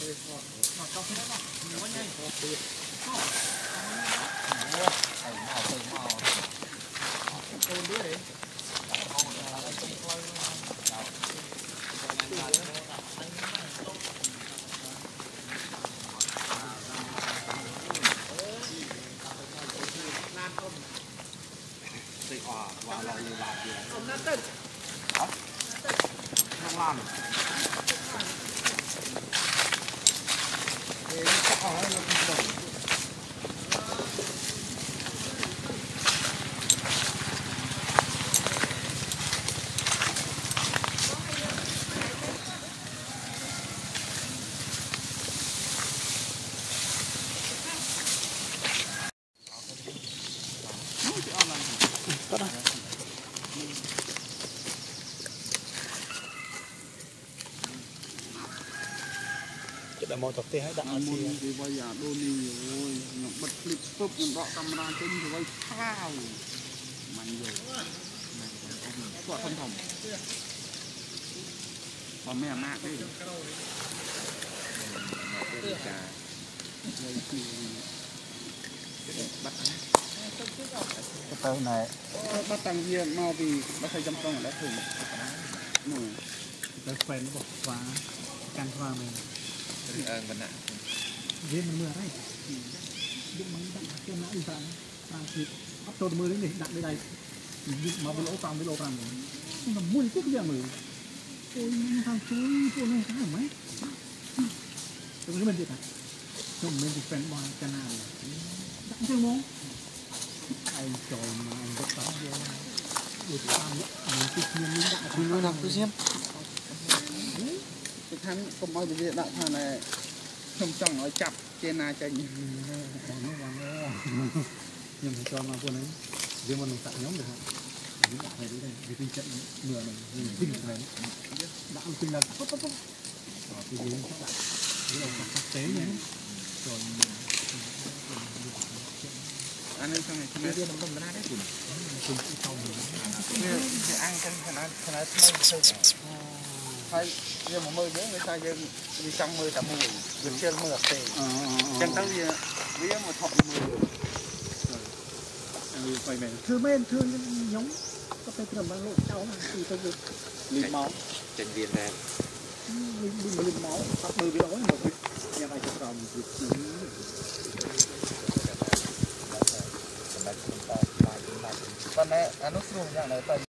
đã mò tập tê hay đã ăn gì thì bây giờ đô đi rồi nó bật clipปุ๊บnó đọ camera trên thì bây thao mạnh rồi quả thân thòng còn mẹ mạc đi bắt cái này bắt tăng kia mau vì bắt thấy trăm con ở đó thử một cái quen nó bỏ khóa can khoa mình mình nè dưới mưa đấy những món đặt cho nó in rằng thì áp tôi mưa đến để đặt đây đây mà bị lỗ vàng nhưng mà mua chút giờ mới ôi thằng chú này khá là mấy tôi mình gì cả chúng mình thì quen bao cái nào đặt chưa món anh trời mà anh rất tao vô được sao mình thích nhiên đặt mình nói cứ xem cái thằng không bao giờ đặt thằng này không trong ở chập trên na trên nhưng mà cho mà con ấy riêng mình tạo nhóm được không? Những bạn này đây vì tinh trận mưa này mình tinh này đã tinh là tốt tốt tốt thì gì các bạn với ông thực tế nhé rồi anh ơi xong này cái viên nó không có đấy cùng sau thì ăn cái này hay giờ mà mưa nữa người ta giờ đi trong mưa cả mùi vượt trên mưa tệ chân tới vía mà thọ mưa quay về thương nhóm có thể làm bằng lộn cháu mà thì tôi được lên máu trên viên đen lên máu tập bơi với đó một cái nhà này chụp đồng con này nó xuống dạng này